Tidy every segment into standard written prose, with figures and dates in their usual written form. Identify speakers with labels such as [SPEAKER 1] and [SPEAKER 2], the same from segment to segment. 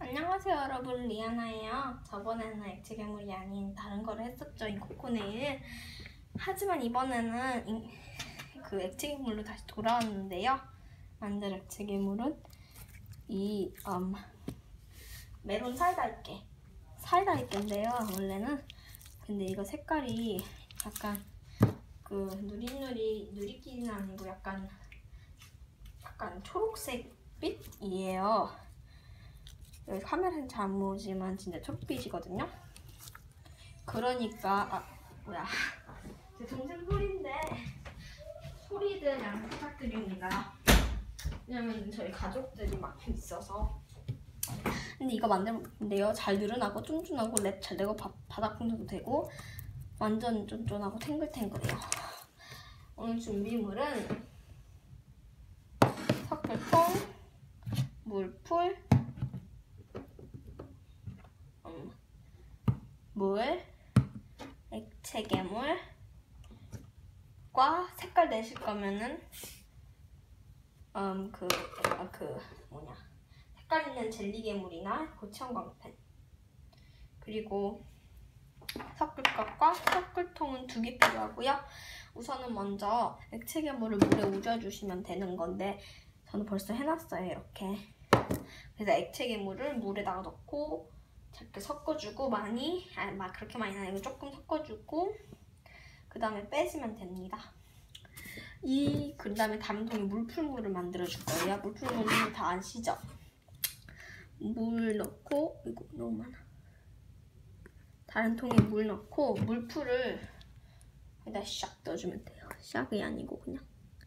[SPEAKER 1] 안녕하세요 여러분, 리아나예요. 저번에는 액체 괴물이 아닌 다른 거를 했었죠, 이 코코네일. 하지만 이번에는 그 액체 괴물로 다시 돌아왔는데요. 만들 액체 괴물은 이 메론 사이다 있게인데요 원래는. 근데 이거 색깔이 약간 그 누리끼리는 아니고 약간 초록색빛이에요. 여기 카메라는 잘 안 보이지만 진짜 초록빛이거든요. 그러니까 제 동생 소리들 양 부탁드립니다. 왜냐면 저희 가족들이 막 있어서. 근데 이거 만들면요 잘 늘어나고 쫀쫀하고 랩 잘 되고 바닥 풍선도 되고 완전 쫀쫀하고 탱글탱글해요. 오늘 준비물은 석회통, 물풀, 물, 액체 괴물과 색깔 내실 거면은 색깔 있는 젤리 괴물이나 고체형 광펜, 그리고 섞을것과 섞을통은 2개 필요하고요. 우선은 먼저 액체 괴물을 물에 우려주시면 되는 건데 저는 벌써 해놨어요, 이렇게. 그래서 액체 괴물을 물에다가 넣고 작게 섞어주고 그렇게 많이 아니고 조금 섞어주고 그 다음에 빼시면 됩니다. 그 다음에 다른 통에 물풀물을 만들어줄 거예요. 물풀물은 다 아시죠? 물 넣고, 이거 너무 많아. 다른 통에 물 넣고 물풀을 여기다 샥 넣어주면 돼요. 샥이 아니고 그냥.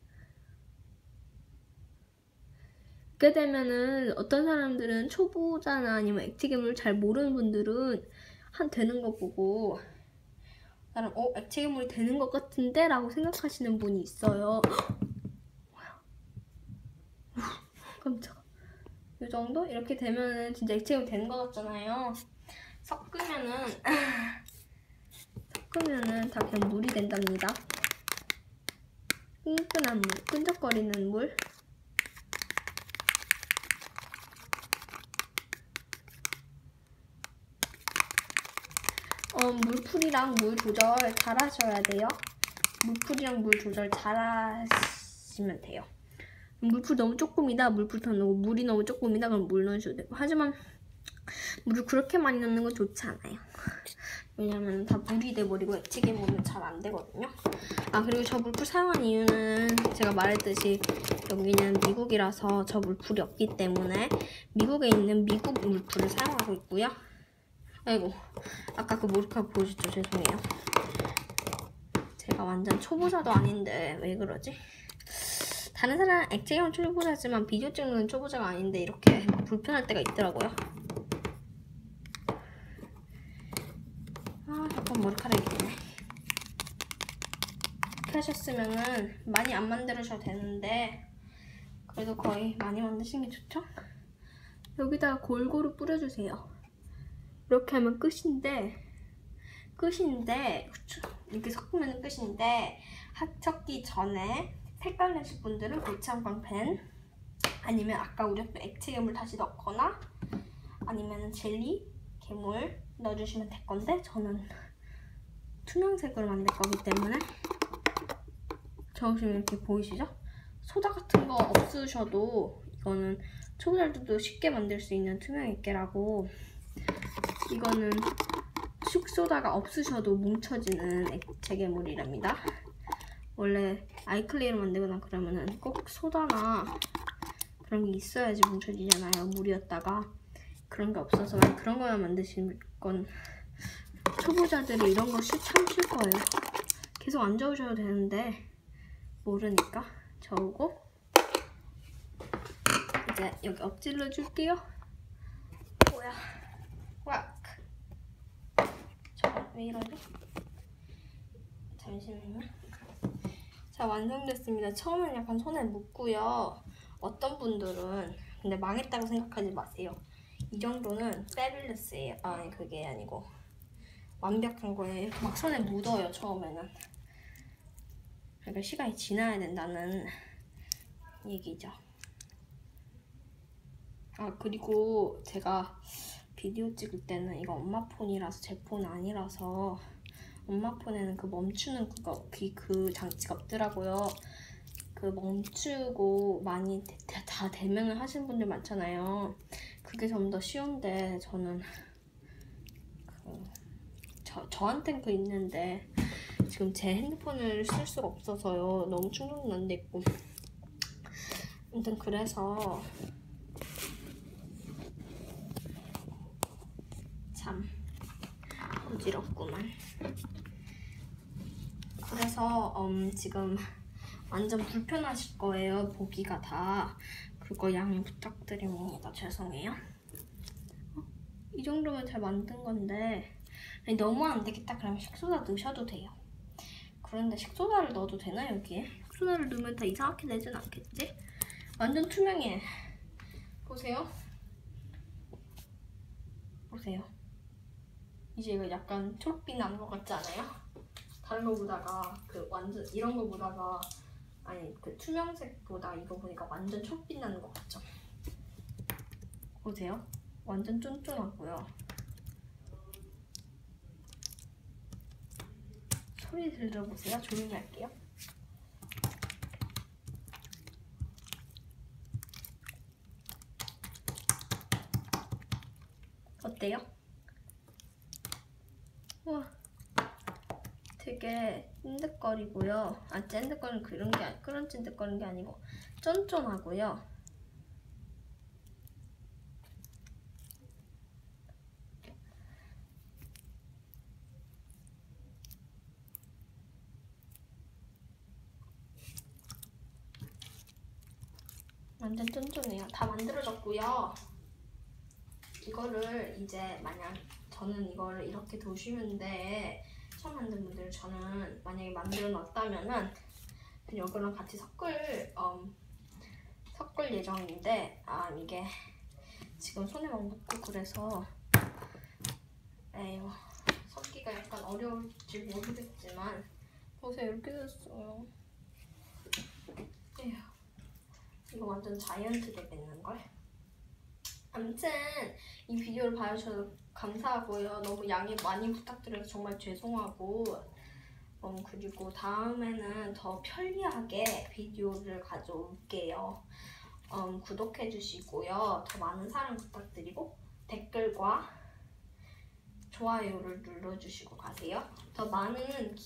[SPEAKER 1] 그렇게 되면은 어떤 사람들은 초보자나 아니면 액체 괴물 잘 모르는 분들은 되는 거 보고 나는 액체 괴물이 되는 것 같은데? 라고 생각하시는 분이 있어요. 깜짝아. 이 정도? 이렇게 되면은 진짜 액체 괴물 되는 것 같잖아요. 섞으면은 다 그냥 물이 된답니다. 끈끈한 물, 끈적거리는 물. 물풀이랑 물 조절 잘 하셔야 돼요. 물풀이랑 물 조절 잘 하시면 돼요. 물풀 너무 조금이다, 물풀 더 넣고, 물이 너무 조금이다, 그럼 물 넣으셔도 되고. 하지만 물을 그렇게 많이 넣는 건 좋지 않아요. 왜냐면 다 물이 돼버리고 액체 괴물은 잘 안 되거든요. 그리고 저 물풀 사용한 이유는 제가 말했듯이 여기는 미국이라서 저 물풀이 없기 때문에 미국에 있는 미국 물풀을 사용하고 있고요. 아이고, 아까 그 몰카 보여줬죠? 죄송해요. 제가 완전 초보자도 아닌데 왜 그러지? 다른 사람 액체 괴물 초보자지만 비디오 찍는 초보자가 아닌데 이렇게 불편할 때가 있더라고요. 잠깐 머리카락이 있네. 이렇게 하셨으면은 많이 안 만들으셔도 되는데 그래도 거의 많이 만드시는 게 좋죠? 여기다가 골고루 뿌려주세요. 이렇게 하면 끝인데 이렇게 섞으면 끝인데 섞기 전에 색깔 내실 분들은 고체형 광펜 아니면 아까 우렸던 액체 괴물 다시 넣거나 아니면 젤리 괴물 넣어주시면 될 건데 저는 투명색으로 만들 거기 때문에 지금 이렇게 보이시죠? 소다 같은 거 없으셔도 이거는 초보자들도 쉽게 만들 수 있는 투명 액계라고. 이거는 쑥소다가 없으셔도 뭉쳐지는 액체 괴물이랍니다. 원래 아이클레이로 만들거나 그러면은 꼭 소다나 그런 게 있어야지 뭉쳐지잖아요, 물이었다가. 그런 게 없어서 그런 거만 만드시는 건 초보자들이 이런 거 참 쉴 거예요. 계속 안 저으셔도 되는데 모르니까 저으고 이제 여기 엎질러 줄게요. 왜 이러지? 잠시만요. 자, 완성됐습니다. 처음엔 약간 손에 묻고요. 어떤 분들은 근데 망했다고 생각하지 마세요. 이 정도는 페뷸러스예요. 그게 아니고 완벽한 거예요. 막 손에 묻어요, 처음에는. 그러니까 시간이 지나야 된다는 얘기죠. 그리고 제가 비디오 찍을 때는 이거 엄마 폰이라서 제 폰 아니라서 엄마 폰에는 그 멈추는 그 장치가 없더라고요. 그 멈추고 많이 다 대면을 하시는 분들 많잖아요. 그게 좀 더 쉬운데 저는 저한텐 그 있는데 지금 제 핸드폰을 쓸 수가 없어서요. 너무 충전도 안 돼 있고. 아무튼 그래서 참 어지럽구만. 그래서 지금 완전 불편하실 거예요. 보기가 다. 그거 양해 부탁드립니다. 죄송해요. 이 정도면 잘 만든 건데 아니, 너무 안 되겠다. 그러면 식소다 넣으셔도 돼요. 그런데 식소다를 넣어도 되나 여기에? 식소다를 넣으면 다 이상하게 되진 않겠지? 완전 투명해. 보세요. 보세요. 이제 이거 약간 초록빛 나는 것 같지 않아요? 다른 거 보다가 완전 이런 거 보다가 아니 그 투명색보다 이거 보니까 완전 초록빛 나는 것 같죠? 보세요. 완전 쫀쫀하고요. 소리 들려보세요. 조용히 할게요. 어때요? 우와, 되게 찐득거리고요. 찐득거리는 그런 찐득거리는 게 아니고 쫀쫀하고요. 완전 쫀쫀해요. 다 만들어졌고요. 이거를 이제 만약 저는 이거를 이렇게 두시는데 처음 만든 분들 저는 만약에 만들어 놨다면은 이거랑 같이 섞을 예정인데 이게 지금 손에 막 묻고 그래서 에휴 섞기가 약간 어려울지 모르겠지만 보세요. 이렇게 됐어요. 에휴 이거 완전 자이언트 되겠는걸? 아무튼 이 비디오를 봐주셔서 감사하고요. 너무 양해 많이 부탁드려서 정말 죄송하고 그리고 다음에는 더 편리하게 비디오를 가져올게요. 구독해주시고요. 더 많은 사랑 부탁드리고 댓글과 좋아요를 눌러주시고 가세요. 더 많은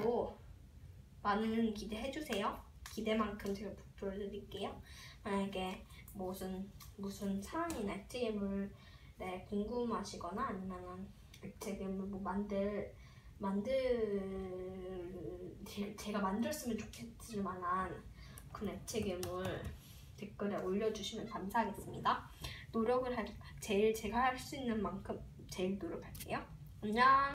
[SPEAKER 1] 기대해주세요. 기대만큼 제가 보여드릴게요. 만약에 무슨 사랑이나 액체괴물에 궁금하시거나 아니면 액체괴물 제가 만들었으면 좋겠을 만한 그런 액체괴물 댓글에 올려주시면 감사하겠습니다. 제가 할 수 있는 만큼 제일 노력할게요. 안녕.